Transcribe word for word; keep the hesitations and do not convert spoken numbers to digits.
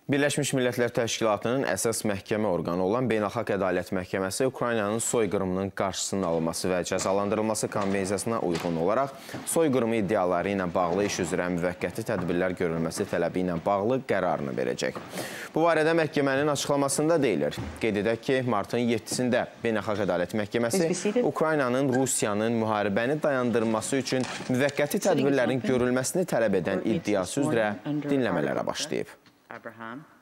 Birləşmiş Millətlər Təşkilatının əsas məhkəmə orqanı olan Beynəlxalq Ədalət Məhkəməsi Ukraynanın soyqırımının qarşısının alınması və cəzalandırılması konvensiyasına uyğun olaraq soyqırımı iddiaları ilə bağlı iş üzrə müvəqqəti tədbirlər görülməsi tələbi ilə bağlı qərarını verəcək. Bu barədə məhkəmənin açıqlamasında deyilir. Qeyd edək ki, martın yeddisində Beynəlxalq Ədalət Məhkəməsi Ukraynanın Rusiyanın müharibəni dayandırması üçün müvəqqəti tədbirlərin görülməsini tələb edən iddiası üzrə dinləmələrə başlayıb. Abraham.